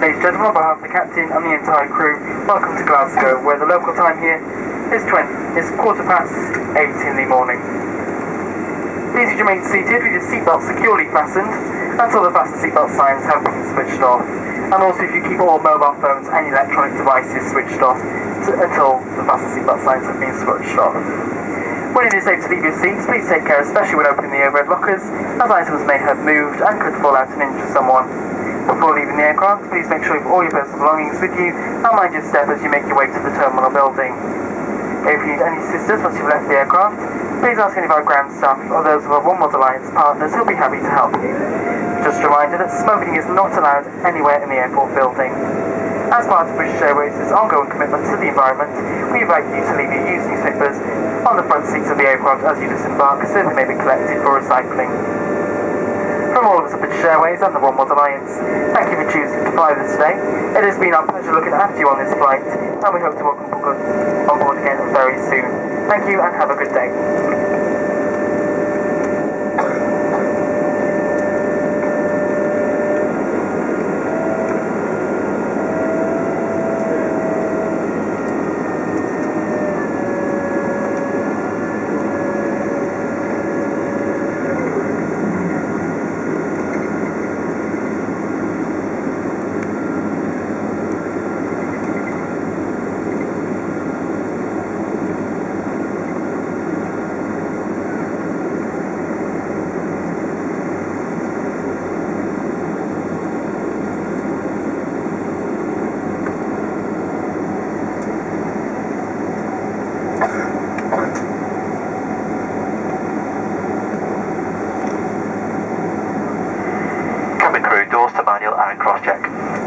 Ladies and gentlemen, on behalf of the captain and the entire crew, welcome to Glasgow, where the local time here is 8:15 in the morning. Please remain seated with your seatbelt securely fastened until the fasten seatbelt signs have been switched off. And also if you keep all mobile phones and electronic devices switched off until the fasten seatbelt signs have been switched off. When it is safe to leave your seats, please take care, especially when opening the overhead lockers, as items may have moved and could fall out and injure someone. Before leaving the aircraft, please make sure you have all your personal belongings with you and mind your step as you make your way to the terminal building. If you need any assistance once you've left the aircraft, please ask any of our ground staff or those of our One World Alliance partners who'll be happy to help you. Just a reminder that smoking is not allowed anywhere in the airport building. As part of British Airways' ongoing commitment to the environment, we invite you to leave your used newspapers on the front seats of the aircraft as you disembark so they may be collected for recycling. From all of us at British Airways and the One World Alliance, thank you for choosing to fly with us today. It has been our pleasure looking after you on this flight, and we hope to welcome you on board again very soon. Thank you and have a good day. Cabin crew, doors to manual and cross-check.